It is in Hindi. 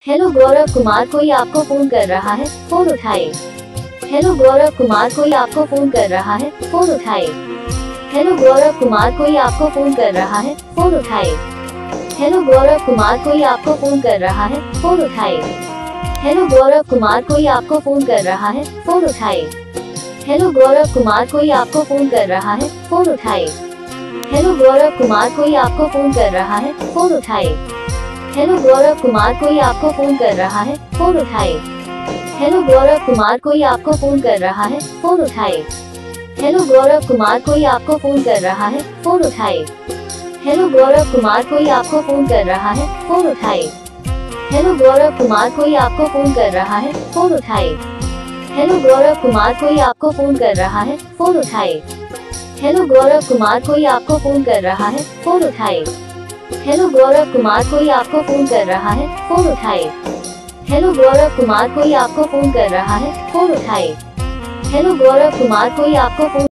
हेलो गौरव कुमार, कोई आपको फोन कर रहा है, फोन उठाए। हेलो गौरव कुमार, कोई आपको फोन कर रहा है, फोन उठाए। हेलो गौरव कुमार, कोई आपको फोन कर रहा है, फोन उठाए। हेलो गौरव कुमार, कोई आपको फोन कर रहा है, फोन उठाए। हेलो गौरव कुमार, कोई आपको फोन कर रहा है, फोन उठाए। हेलो गौरव कुमार, कोई आपको फोन कर रहा है, फोन उठाए। हेलो गौरव कुमार, कोई आपको फोन कर रहा है, फोन उठाए। हेलो गौरव कुमार, कोई आपको फोन कर रहा है, फोन उठाए। हेलो गौरव कुमार, कोई आपको फोन कर रहा है, फोन उठाए। हेलो गौरव कुमार, कोई आपको फोन कर रहा है, फोन उठाए। हेलो गौरव कुमार, कोई आपको फोन कर रहा है, फोन उठाए। हेलो गौरव कुमार, कोई आपको फोन कर रहा है, फोन उठाए। हेलो गौरव कुमार, कोई आपको फोन कर रहा है, फोन उठाए। हेलो गौरव कुमार, कोई आपको फोन कर रहा है, फोन उठाए। हेलो गौरव कुमार, कोई आपको फोन कर रहा है, फोन उठाए। हेलो गौरव कुमार, कोई आपको फोन कर रहा है, फोन उठाए। हेलो गौरव कुमार, कोई आपको फोन